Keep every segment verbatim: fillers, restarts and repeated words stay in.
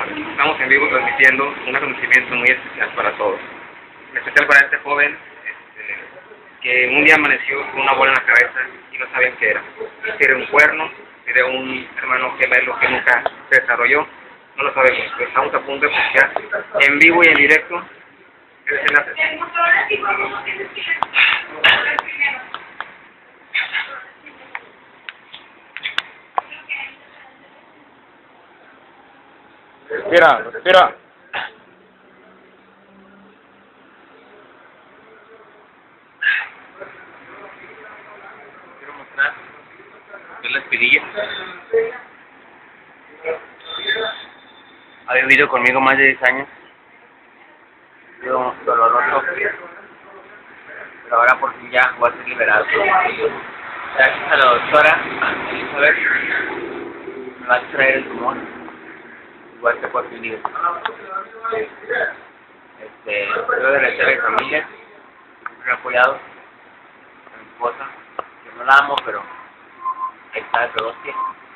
Estamos en vivo transmitiendo un acontecimiento muy especial para todos. En especial para este joven este, que un día amaneció con una bola en la cabeza y no sabían qué era. Si era un cuerno, si era un hermano gemelo que nunca se desarrolló, no lo sabemos. Pero estamos a punto de escuchar en vivo y en directo el desenlace. Respira, respira. Quiero mostrar de la espinilla. Ha vivido conmigo más de diez años. Yo doloroso, pero ahora por fin ya voy a ser liberado. Gracias a la doctora Elizabeth, me va a extraer el tumor. Igual que por fin digo. Este, yo de la de mi familia, siempre he apoyado a mi esposa, que no la amo, pero ahí está de hostia.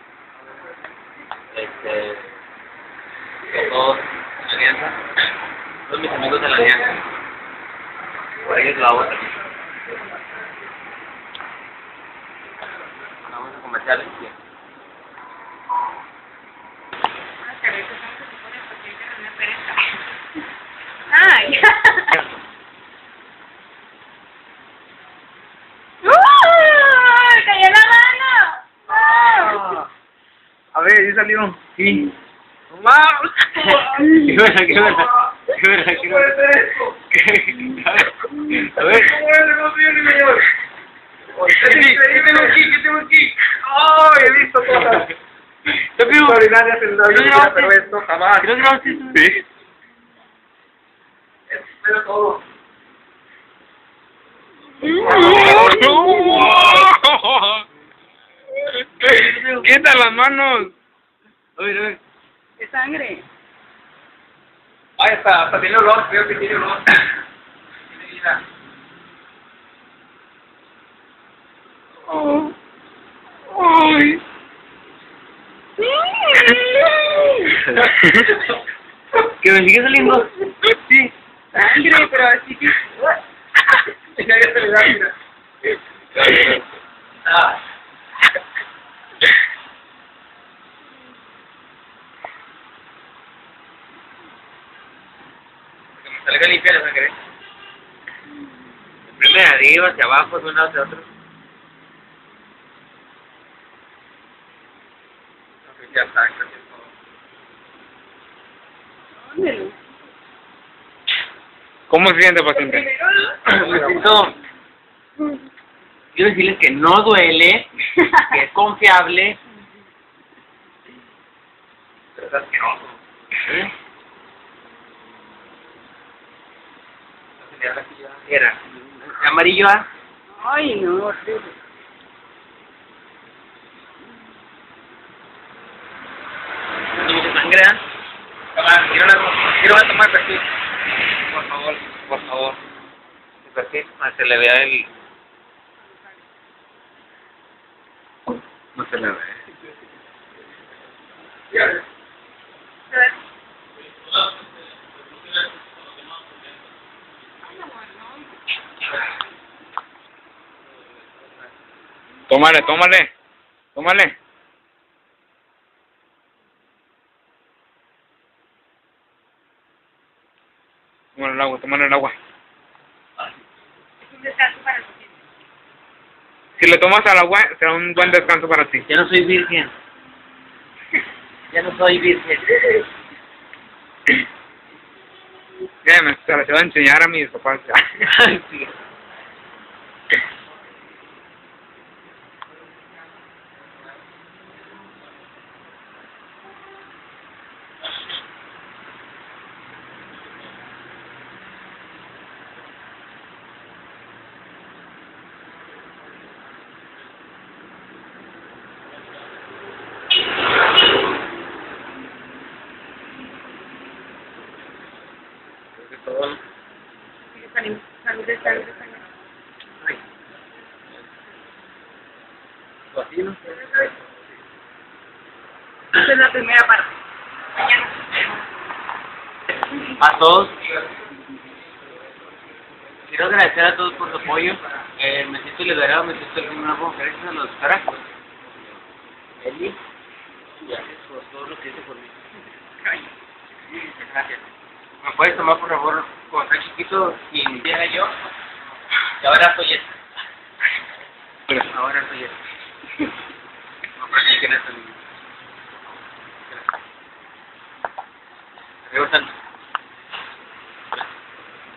Este, a todos en la alianza, todos mis amigos de la alianza, por ellos lo hago también. Vamos a comerciales. Ah, ya. ¡Uh! ¡Cayó la mano! ¡Oh! A ver, ¿sí salió? Sí. ¡Wow! ¡Qué buena, qué buena! ¡Qué buena, qué buena! A ver. ¿Qué tengo aquí? ¿Qué tengo aquí? ¡Oh! He visto cosas. Te pido. Extraordinarias en la vida, pero esto jamás. ¿Qué no grabaste? Sí. Pero todo. ¡Quita las manos! A ver, a ver. De sangre. Ahí está, hasta tiene olor, creo que tiene olor. Tiene vida. Oh. Ay. ¿Que me sigue saliendo? Sí. Sangre, pero así que... Ya se le da, mira. Ah. Que me salga limpia la sangre. Prende de arriba, hacia abajo, de un lado hacia otro. Ya está, casi todo. ¿Cómo se siente, paciente? Me siento... Quiero decirles que no duele, que es confiable, pero es asqueroso. ¿Eh? Era amarillo, ¿ah? Ay, no, horrible. No mucha sangre, ¿ah? Quiero una, quiero una toma de perfil. Por favor, por favor. El perfil, para que se le vea el... No se le ve. Tómale, tómale. Tómale. Tómale el agua, tómale el agua. Es un descanso para el paciente. Si le tomas al agua, será un buen descanso para ti. Ya no soy virgen. Ya no soy virgen. Ya me se la voy a enseñar a mis papás. Sí. Todo. Salud, salud, salud, salud. Ay. Así, ¿no? Esa es la primera parte. Mañana. a todos. Quiero agradecer a todos por su apoyo. Eh, me siento liberado, me siento en una conferencia de los doctora. Eli, gracias por todo lo que hizo por mí. Gracias. ¿Me puedes tomar por favor cuando era chiquito y era yo? Y ahora soy él. Ahora soy él.